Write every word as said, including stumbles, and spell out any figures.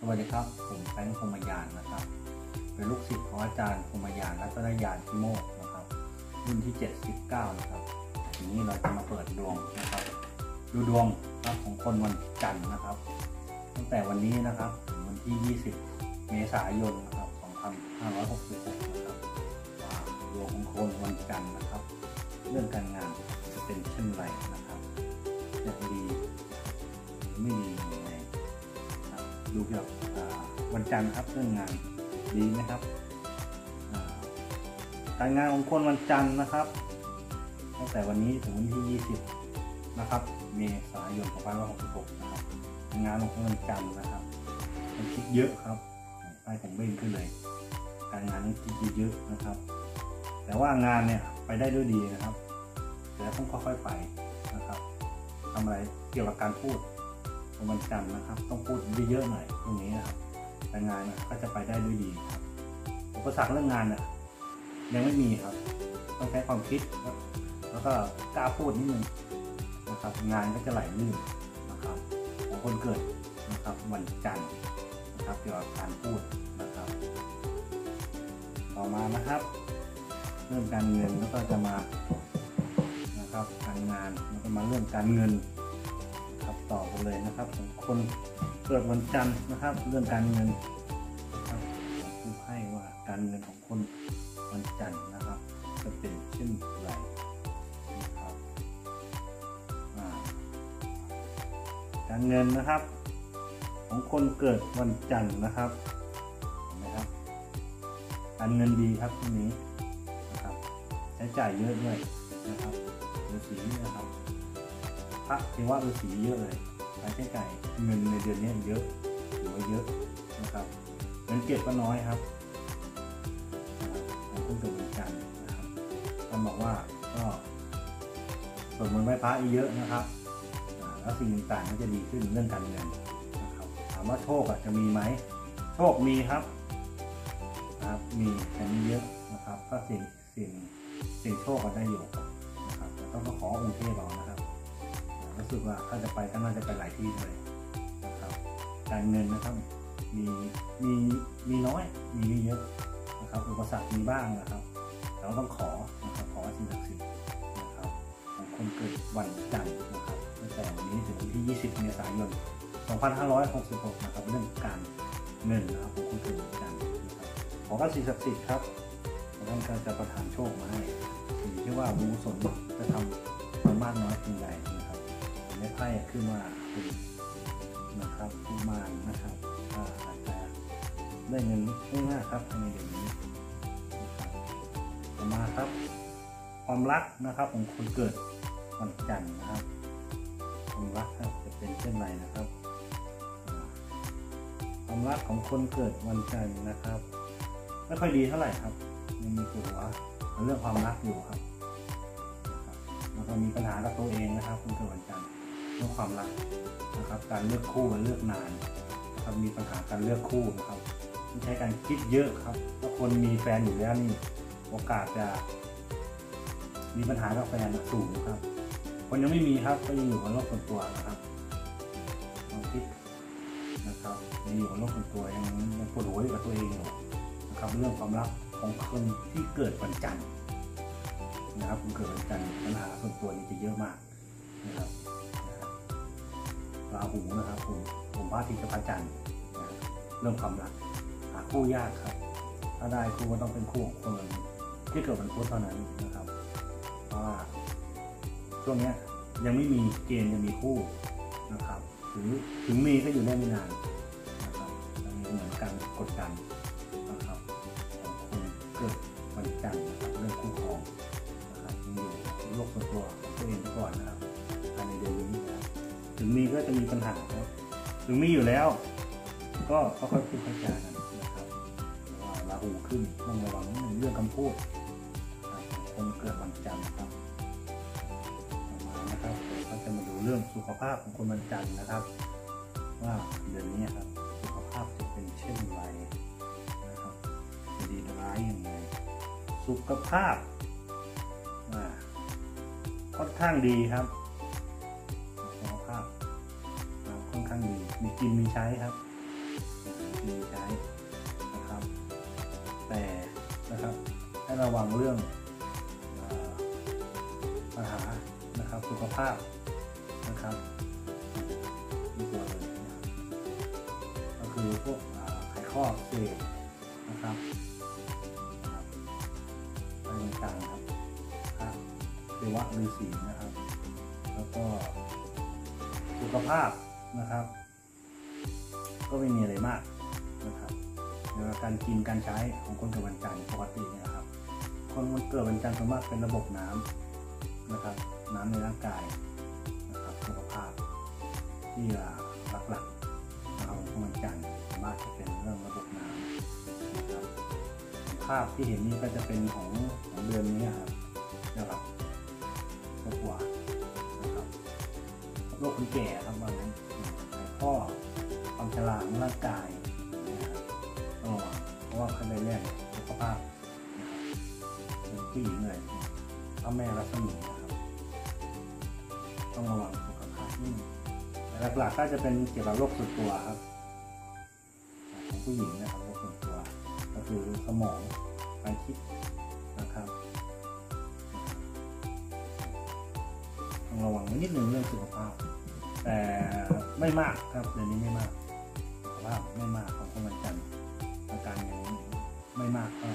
วัสดีครับผมแฟรงค์ พรหมยานนะครับเป็นลูกศิษย์ของอาจารย์ พรหมยานรัตนยานพิโมกข์นะครับรุ่นที่เจ็ดสิบเก้านะครับทีนี้เราจะมาเปิดดวงนะครับดูดวงของคนวันจันทร์นะครับตั้งแต่วันนี้นะครับถึงวันที่ยี่สิบเมษายนนะครับสองพันห้าร้อยหกสิบหกนะครับว่าดวงของคนวันจันทร์นะครับเรื่องการงานจะเป็นเช่นไรนะครับจะดีไม่ดียังไงดูเกี่ยวกับวันจันทร์ครับเรื่องงานดีไหมครับการงานของคนวันจันทร์นะครับตั้งแต่วันนี้ถึงวันที่ยี่สิบนะครับเมษายนสองพันห้าร้อยหกสิบหกนะครับงานของคนวันจันทร์นะครับมันคิดเยอะครับไปผมเบ่งขึ้นเลยการงานนั้นคิดเยอะนะครับ แต่ว่างานเนี่ยไปได้ด้วยดีนะครับแต่ต้องค่อยๆไปนะครับทำอะไรเกี่ยวกับการพูดวันจันทร์นะครับต้องพูดเยอะๆหน่อยตรงนี้นะครับแต่งานก็จะไปได้ด้วยดีครับอุปสรรคเรื่องงานเนี่ยยังไม่มีครับต้องใช้ความคิดแล้วก็กล้าพูดนิดนึงนะครับงานก็จะไหลลื่นนะครับของคนเกิดนะครับวันจันทร์นะครับเกี่ยวกับการพูดนะครับต่อมานะครับเรื่องการเงินแล้วก็จะมานะครับการงานแล้วก็มาเรื่องการเงินครับต่อกันเลยนะครับของคนเกิดวันจันทร์นะครับเรื่องการเงินนะครับผมให้ว่าการเงินของคนวันจันทร์นะครับจะเป็นเช่นไรนะครับการเงินนะครับของคนเกิดวันจันทร์นะครับเห็นไหมครับการเงินดีครับที่นี้นะครับใช้จ่ายเยอะด้วยนะครับฤาษีนะครับพระเทวะฤาษีเยอะเลยใช้จ่ายเงินในเดือนนี้เยอะถือว่าเยอะนะครับเงินเก็บก็น้อยครับของคนเกิดวันจันทร์นะครับต้องบอกว่าก็สวดมนต์ไหว้พระเยอะนะครับแล้วสิ่งต่างๆก็จะดีขึ้นเรื่องการเงินนะครับถามว่าโชคจะมีไหมโชคมีครับนะครับมีแต่ไม่เยอะนะครับก็สิ่งสิ่งสิ่งโชคก็ได้อยู่นะครับแต่ต้องขอองค์เทพเอานะครับรู้สึกว่าถ้าจะไปก็น่าจะไปหลายที่เลยนะครับการเงินนะครับมีมีมีน้อยมีไม่เยอะนะครับอุปสรรคมีบ้างนะครับเราต้องขอนะครับขอสิ่งศักดิ์สิทธิ์นะครับของคนเกิดวันจันทร์นะครับตั้งแต่วันนี้ถึงวันที่ยี่สิบเมษายนสองพันห้าร้อยหกสิบหกนะครับเรื่องการเงินนะครับของคนเกิดวันจันทร์นะครับขอพระสิ่งศักดิ์สิทธิ์ครับท่านก็จะประทานโชคมาให้อยู่ที่ว่าบุญกุศลจะทำมากน้อยเพียงใดนะครับในไพ่ขึ้นมาเป็นนะครับกุมารนะครับอาจจะได้เงินไม่มากครับในเดือนนี้ต่อมาครับความรักนะครับของคนเกิดวันจันทร์นะครับความรักครับจะเป็นเช่นไรนะครับความรักของคนเกิดวันจันทร์นะครับไม่ค่อยดีเท่าไหร่ครับยังมีตัวเรื่องความรักอยู่ครับแล้วก็มีปัญหากับตัวเองนะครับคนเกิดวันจันทร์เรื่องความรักนะครับการเลือกคู่การเลือกนานนะครับมีปัญหาการเลือกคู่นะครับต้องใช้การคิดเยอะครับถ้าคนมีแฟนอยู่แล้วนี่โอกาสจะมีปัญหากับแฟนสูงครับคนยังไม่มีครับก็ยังอยู่กับโลกส่วนตัวนะครับความคิดนะครับยังอยู่กับโลกส่วนตัวยังยังปวดหัวอยู่กับตัวเองอยู่นะครับเรื่องความรักของคนที่เกิดวันจันทร์นะครับผมเกิดวันจันทร์ปัญหาส่วนตัวนี่จะเยอะมากนะครับราหูนะครับผมผมพระอาทิตย์กับพระจันทร์เรื่องความรักหาคู่ยากครับถ้าได้คู่ก็ต้องเป็นคู่ของคนที่เกิดวันพุธเท่านั้นนะครับเพราะว่าช่วงนี้ยังไม่มีเกณฑ์จะมีคู่นะครับถึงถึงมีก็อยู่ได้ไม่นานนะครับเหมือนกันกดดันนะครับของคนเกิดวันจันทร์นะครับเรื่องคู่ครองนะครับอยู่โลกส่วนตัวของตัวเองก่อนนะครับภายในเดือนนี้นะครับถึงมีก็จะมีปัญหาครับถึงมีอยู่แล้วก็ค่อยๆพูดค่อยๆจากันนะครับว่าราหูขึ้นต้องระวังเรื่องคำพูดคนเกิดวันจันทร์ครับต่อมานะครับเราจะมาดูเรื่องสุขภาพของคนวันจันทร์นะครับว่าเดือนนี้ครับสุขภาพจะเป็นเช่นไรนะครับจะดีร้ายยังไงสุขภาพค่อนข้างดีครับสุขภาพค่อนข้างดีมีกินมีใช้ครับมีใช้นะครับแต่นะครับให้ระวังเรื่องปัญหานะครับสุขภาพนะครับที่ตัวเลยนะครับก็คือพวกไขข้ออักเสบนะครับอะไรต่างๆครับเทวะฤาษีนะครับแล้วก็สุขภาพนะครับก็ไม่มีอะไรมากนะครับในการกินการใช้ของคนเกิดวันจันทร์ปกติเนี่ยครับคนเกิดวันจันทร์ส่วนมากเป็นระบบน้ำนะครับน้ำในร่างกายนะครับสุขภาพที่หลักๆนะครับของวันจันทร์ส่วนมากจะเป็นเรื่องระบบน้ำนะครับภาพที่เห็นนี้ก็จะเป็นของของเดือนนี้ครับนะครับก็กลัวนะครับโรคคนแก่ครับบางทีข้อความชราของร่างกายนะครับต้องระวังเพราะว่าขั้นแรกสุขภาพนะครับเป็นผู้หญิงเลยพ่อแม่รัศมีนะครับต้องระวังสุขภาพนี่หลักๆก็จะเป็นเกี่ยวกับโรคส่วนตัวครับของผู้หญิงนะครับโรคส่วนตัวก็คือสมองการคิดนะครับต้องระวังนิดนึงเรื่องสุขภาพแต่ไม่มากครับเดี๋ยวนี้ไม่มากสุขภาพไม่มากของคนวันจันทร์อาการอย่างนี้ไม่มากเท่า